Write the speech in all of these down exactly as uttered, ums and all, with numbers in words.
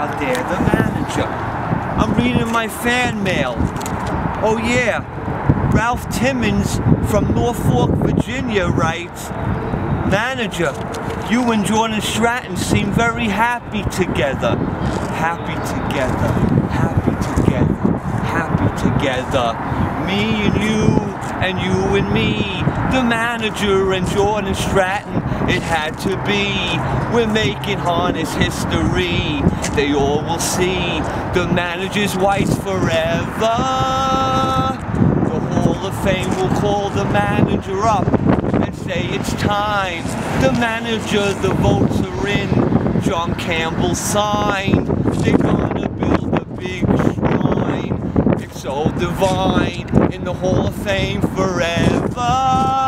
out there, the manager. I'm reading my fan mail. Oh yeah, Ralph Timmons from Norfolk, Virginia writes, "Manager, you and Jordan Stratton seem very happy together. Happy together, happy together, happy together. Me and you, and you and me, the manager and Jordan Stratton, it had to be. We're making harness history. They all will see the manager's wife's forever. The Hall of Fame will call the manager up and say it's time. The manager, the votes are in. John Campbell signed. They're gonna build a big shrine. It's so divine in the Hall of Fame forever.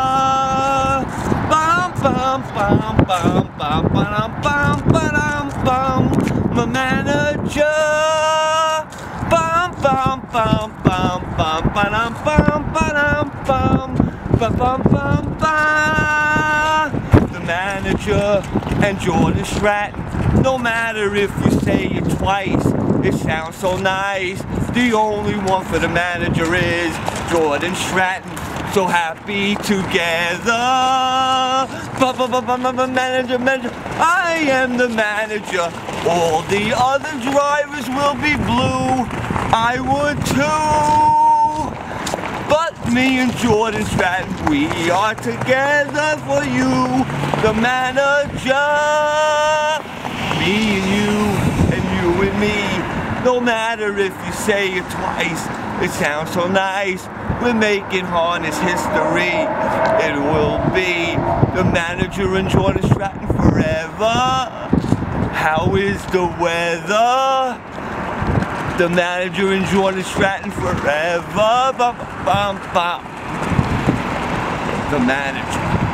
Bum bum bum bum bum bum bum bum bum. My manager. Bum bum bum bum bum bum bum bum bum bum bum bum bum. The manager and Jordan Stratton. No matter if you say it twice, it sounds so nice. The only one for the manager is Jordan Stratton. So happy together. Manager, manager, I am the manager. All the other drivers will be blue. I would too. But me and Jordan Stratton, we are together for you, the manager. Me and you, and you and me. No matter if you say it twice, it sounds so nice. We're making harness history. It will be the manager and Jordan Stratton forever. How is the weather? The manager and Jordan Stratton forever. Bum, bum, bum. The manager.